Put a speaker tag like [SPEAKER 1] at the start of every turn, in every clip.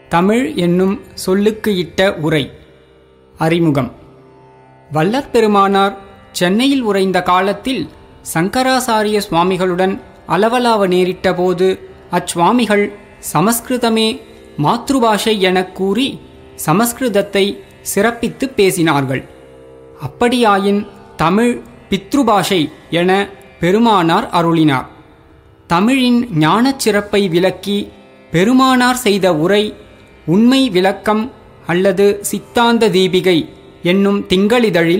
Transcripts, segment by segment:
[SPEAKER 1] தமிழ் என்னும் சொல்லுக்கு இட்ட உரை. அறிமுகம். வள்ளற் பெருமானார் சென்னையில் உறைந்த காலத்தில் சங்கராசாரிய சுவாமிகளுடன் அளவலாவ நேரிட்ட போது அச்சுவாமிகள் சமஸ்கிருதமே மாத்ருபாஷை எனக் கூறி சமஸ்கிருதத்தை சிறப்பித்து பேசினார்கள். அப்படியாயின் தமிழ் பித்ருபாஷை என பெருமானார் அருளினார். தமிழின் ஞானச் சிறப்பை விளக்கி பெருமானார் செய்த உரை உண்மை விளக்கம் அல்லது சித்தாந்த தீபிகை என்னும் திங்களிதழில்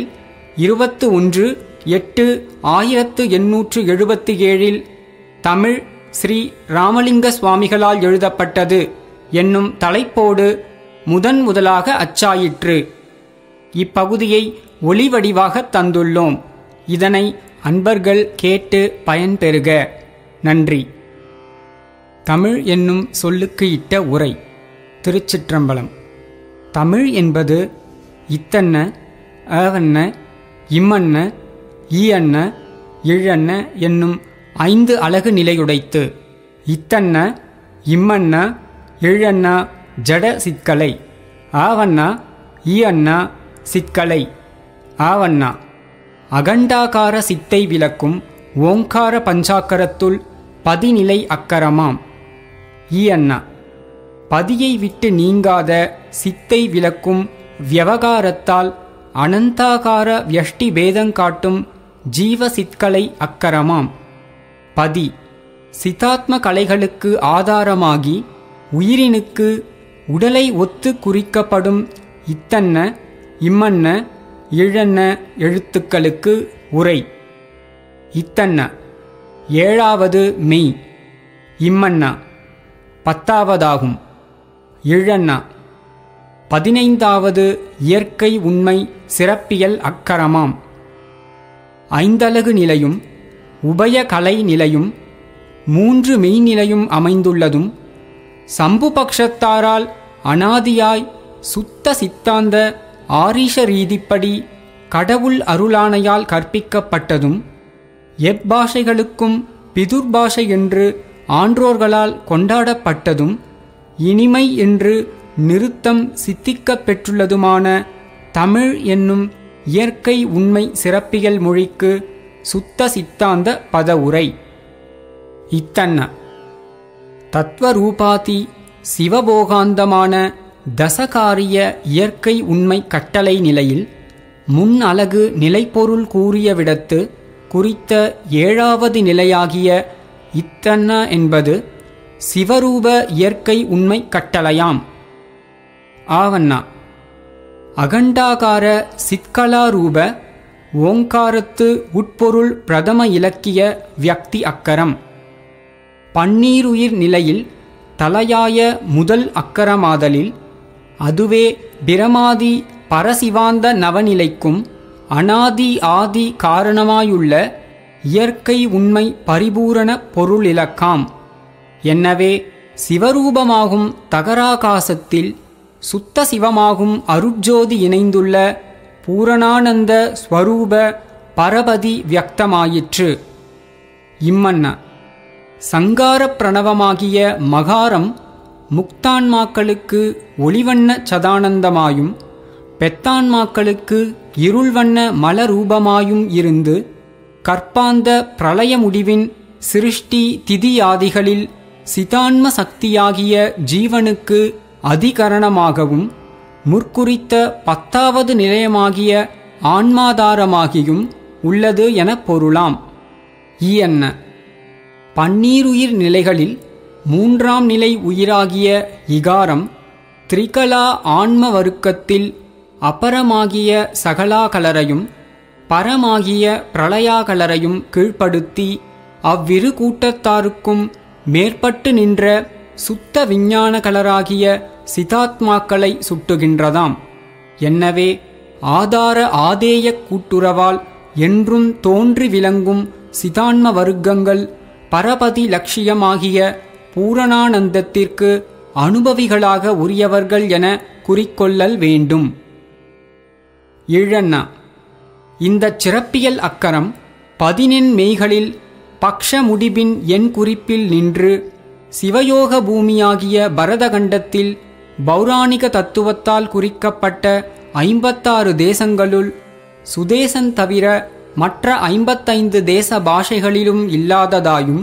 [SPEAKER 1] 21/8/1877 தமிழ் ஸ்ரீ ராமலிங்க சுவாமிகளால் எழுதப்பட்டது என்னும் தலைப்போடு முதலாக அச்சாயிற்று. இப்பகுதியை ஒளிவடிவாக தந்துள்ளோம். இதனை அன்பர்கள் கேட்டு பயன்பெறுக. நன்றி. தமிழ் என்னும் சொல்லுக்கு இட்ட உரை. திருச்சிற்றம்பலம். தமிழ் என்பது இத்தன்ன, அவன்ன, இம்மன்ன, ஈயன்ன, இழன்ன என்னும் 5 அலகு நிலையுடைத்து. இத்தன்ன, இம்மன்ன, இழன்ன ஜட சிற்கலை, ஆவண்ணா ஈயண்ணா சிற்கலை. ஆவண்ணா அகண்டாகார சித்தை விளக்கும் ஓங்கார பஞ்சாக்கரத்துள் பதிநிலை அக்கரமாம். ஈயண்ணா பதியை விட்டு நீங்காத சித்தை விளக்கும் வியவகாரத்தால் அனந்தாகார வியஷ்டி பேதங்காட்டும் ஜீவ சிற்கலை அக்கரமாம். பதி சிதாத்ம கலைகளுக்கு ஆதாரமாகி உயிரினுக்கு உடலை ஒத்து குறிக்கப்படும் இத்தன்ன, இம்மன்ன, இழன்ன எழுத்துக்களுக்கு உரை. இத்தன்ன 7வது மெய், இம்மன்னா 10வதாகும், இழன்னா 15வது இயற்கை உண்மை சிறப்பியல் அக்கரமாம். 5 அலகு நிலையும் உபய கலை நிலையும் 3 மெய்நிலையும் அமைந்துள்ளதும் சம்புபக்ஷத்தாரால் அனாதியாய் சுத்த சித்தாந்த ஆரீஷ ரீதிப்படி கடவுள் அருளானையால் கற்பிக்கப்பட்டதும் எப்பாஷைகளுக்கும் பிதுர்பாஷை என்று ஆன்றோர்களால் கொண்டாடப்பட்டதும் இனிமை என்று நிறுத்தம் சித்திக்கப் பெற்றுள்ளதுமான தமிழ் என்னும் இயற்கை உண்மை சிறப்பியல் மொழிக்கு சுத்த சித்தாந்த பதவுரை. இத்தன்ன தத்வரூபாதி சிவபோகாந்தமான தசகாரிய இயற்கை உண்மை கட்டளை நிலையில் முன் அலகு நிலைப்பொருள் கூறிய விடத்து குறித்த 7வது நிலையாகிய இத்தன்ன என்பது சிவரூப இயற்கை உண்மை கட்டளையாம். ஆவண்ணா அகண்டாகார சிற்கலாரூப ஓங்காரத்து உட்பொருள் பிரதம இலக்கிய வியக்தி அக்கரம். பன்னீருயிர் நிலையில் தலையாய முதல் அக்கரமாதலில் அதுவே பிரமாதி பரசிவாந்த நவநிலைக்கும் அனாதி ஆதி காரணமாயுள்ள இயற்கை உண்மை பரிபூரண பொருளிலக்காம். எனவே சிவரூபமாகும் தகராகாசத்தில் சுத்த சிவமாகும் அருட்ஜோதி இணைந்துள்ள பூரணானந்த ஸ்வரூப பரபதி வியக்தமாயிற்று. இம்மன்ன சங்கார பிரணவமாகிய மகாரம் முக்தான்மாக்களுக்கு ஒளிவண்ண சதானந்தமாயும் பெத்தான்மாக்களுக்கு இருள்வண்ண மலரூபமாயும் இருந்து கற்பாந்த பிரளய முடிவின் சிருஷ்டி திதியாதிகளில் சிதான்ம சக்தியாகிய ஜீவனுக்கு அதிகரணமாகவும் முற்குறித்த 10வது நிலையமாகிய ஆன்மாதாரமாகியும் உள்ளது எனப் பொருளாம். ஈயன்ன பன்னீருயிர் நிலைகளில் 3ஆம் நிலை உயிராகிய இகாரம் திரிகலா ஆன்ம வருக்கத்தில் அபரமாகிய சகலாகலரையும் பரமாகிய பிரளயாகலரையும் கீழ்ப்படுத்தி அவ்விரு கூட்டத்தாருக்கும் மேற்பட்டு நின்ற சுத்த விஞ்ஞான கலராகிய சிதாத்மாக்களை சுட்டுகின்றதாம். எனவே ஆதார ஆதேய கூட்டுறவால் என்றும் தோன்றி விளங்கும் சிதான்ம வர்க்கங்கள் பரபதி லட்சியமாகிய பூரணானந்தத்திற்கு அனுபவிகளாக உரியவர்கள் என குறிக்கொள்ளல் வேண்டும். இழன்னா இந்தச் சிறப்பியல் அக்கரம் 11 மெய்களில் பக்ஷ முடிபின் என் குறிப்பில் நின்று சிவயோக பூமியாகிய பரதகண்டத்தில் பௌராணிக தத்துவத்தால் குறிக்கப்பட்ட 56 தேசங்களுள் சுதேசன் தவிர மற்ற 55 தேச பாஷைகளிலும் இல்லாததாயும்,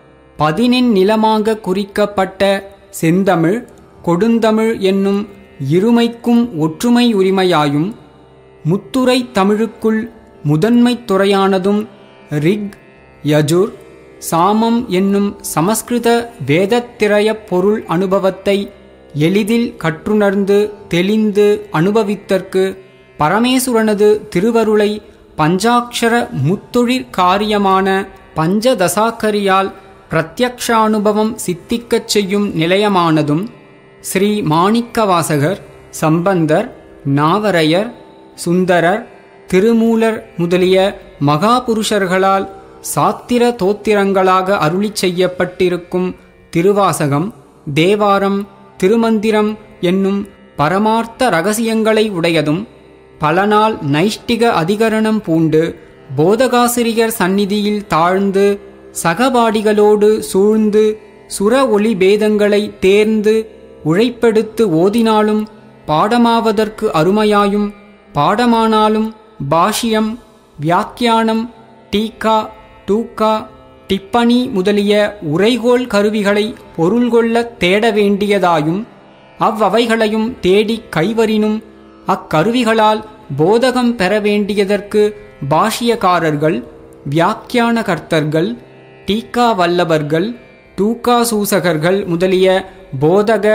[SPEAKER 1] 14 நிலமாக குறிக்கப்பட்ட செந்தமிழ், கொடுந்தமிழ் என்னும் இருமைக்கும் ஒற்றுமை உரிமையாயும், முத்துரை தமிழுக்குள் முதன்மைத் துறையானதும் ரிக், யஜுர், சாமம் என்னும் சமஸ்கிருத வேதத்திரயப் பொருள் அனுபவத்தை எளிதில் கற்றுணர்ந்து தெளிந்து அனுபவித்தற்கு பரமேசுரனது திருவருளை பஞ்சாட்சர முத்தொழிற் காரியமான பஞ்சதசாக்கரியால் பிரத்யக்ஷானுபவம் சித்திக்கச் செய்யும் நிலையமானதும் ஸ்ரீ மாணிக்கவாசகர், சம்பந்தர், நாவரையர், சுந்தரர், திருமூலர் முதலிய மகாபுருஷர்களால் சாத்திர தோத்திரங்களாக அருளிச் செய்யப்பட்டிருக்கும் திருவாசகம், தேவாரம், திருமந்திரம் என்னும் பரமார்த்த இரகசியங்களை உடையதும், பல நாள் நைஷ்டிக அதிகரணம் பூண்டு போதகாசிரியர் சந்நிதியில் தாழ்ந்து சகபாடிகளோடு சூழ்ந்து சுர ஒளி பேதங்களை தேர்ந்து உழைப்பெடுத்து ஓதினாலும் பாடமாவதற்கு அருமையாயும், பாடமானாலும் பாஷ்யம், வியாக்கியானம், டீகா, டூகா, டிப்பணி முதலிய உரைகோள் கருவிகளை பொருள் கொள்ள தேட வேண்டியதாயும், அவ்வவைகளையும் தேடி கைவரினும் அக்கருவிகளால் போதகம் பெற வேண்டியதற்கு பாஷ்யக்காரர்கள், வியாக்கியானகர்த்தர்கள், டீகா வல்லவர்கள், டூகா சூசகர்கள் முதலிய போதக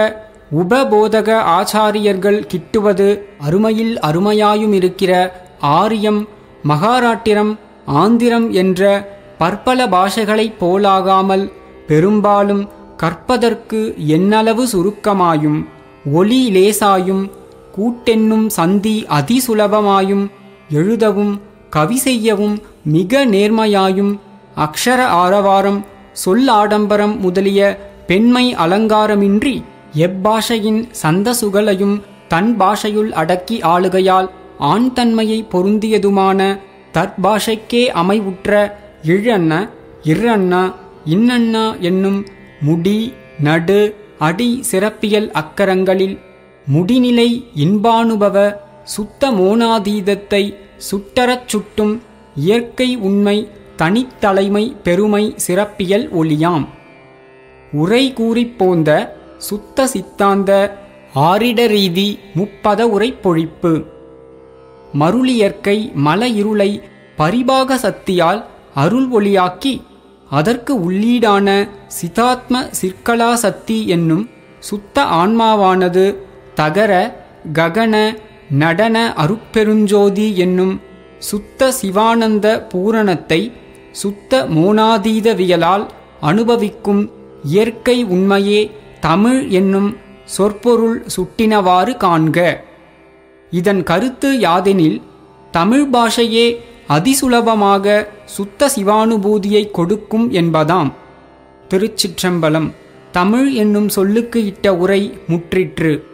[SPEAKER 1] உபபோதக ஆச்சாரியர்கள் கிட்டுவது அருமையில் அருமையாயுமிருக்கிற ஆரியம், மகாராட்டிரம், ஆந்திரம் என்ற பற்பல பாஷைகளைப் போலாகாமல் பெரும்பாலும் கற்பதற்கு என்னளவு சுருக்கமாயும், ஒலி லேசாயும், கூட்டென்னும் சந்தி அதிசுலபமாயும், எழுதவும் கவி செய்யவும் மிக நேர்மையாயும், அக்ஷர ஆரவாரம், சொல் ஆடம்பரம் முதலிய பெண்மை அலங்காரமின்றி எப்பாஷையின் சந்தசுகளையும் தன் பாஷையுள் அடக்கி ஆளுகையால் ஆண் தன்மையை பொருந்தியதுமான தற்பாஷைக்கே அமைவுற்ற இழன்ன, இர்ரன்ன, இன்னண்ணா என்னும் முடி, நடு, அடி சிறப்பியல் அக்கரங்களில் முடிநிலை இன்பானுபவ சுத்த மோனாதீதத்தை சுட்டரச் சுட்டும் இயற்கை உண்மை தனித்தலைமை பெருமை சிறப்பியல் ஒளியாம். உரை கூறிப் போந்த சுத்த சித்தாந்த ஆரிடரீதி முப்பத உரை பொழிப்பு. மருளியற்கை மல இருளை பரிபாக சக்தியால் அருள் ஒளியாக்கி அதற்கு உள்ளீடான சிதாத்ம சிற்கலா சக்தி என்னும் சுத்த ஆன்மாவானது தகர ககன நடன அருட்பெருஞ்சோதி என்னும் சுத்த சிவானந்த பூரணத்தை சுத்த மோனாதீதவியலால் அனுபவிக்கும் இயற்கை உண்மையே தமிழ் என்னும் சொற்பொருள் சுட்டினவாறு காண்க. இதன் கருத்து யாதெனில், தமிழ் பாஷையே அதிசுலபமாக சுத்த சிவானுபூதியை கொடுக்கும் என்பதாம். திருச்சிற்றம்பலம். தமிழ் என்னும் சொல்லுக்கு இட்ட உரை முற்றிற்று.